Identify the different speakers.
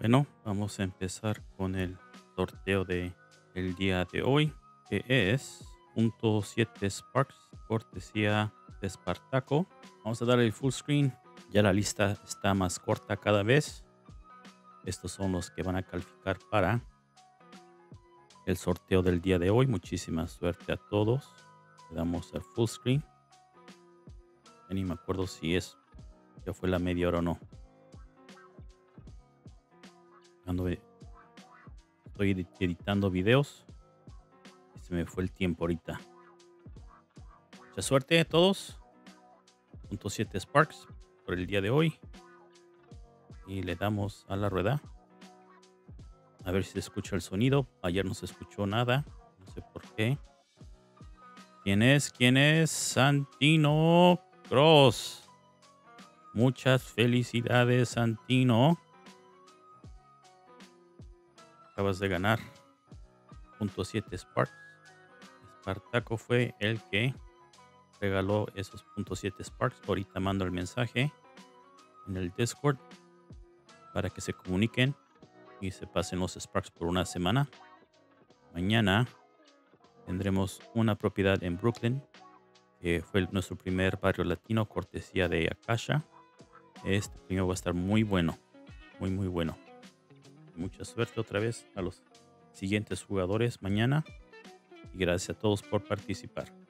Speaker 1: Bueno, vamos a empezar con el sorteo de el día de hoy, que es .7 Sparks, cortesía de Espartaco. Vamos a dar el full screen. Ya la lista está más corta cada vez. Estos son los que van a calificar para el sorteo del día de hoy. Muchísima suerte a todos. Le damos al full screen. Ya ni me acuerdo si ya fue la media hora o no. Estoy editando videos y se me fue el tiempo ahorita. Mucha suerte a todos. .7 Sparks por el día de hoy. Y le damos a la rueda. A ver si se escucha el sonido. Ayer no se escuchó nada. No sé por qué. ¿Quién es? ¿Quién es? Santino Cross. Muchas felicidades, Santino. Acabas de ganar .7 Sparks. Espartaco fue el que regaló esos .7 Sparks. Ahorita mando el mensaje en el Discord para que se comuniquen y se pasen los Sparks por una semana. Mañana tendremos una propiedad en Brooklyn, que fue nuestro primer barrio latino, cortesía de Akasha. Este premio va a estar muy bueno, muy, muy bueno. Mucha suerte otra vez a los siguientes jugadores mañana y gracias a todos por participar.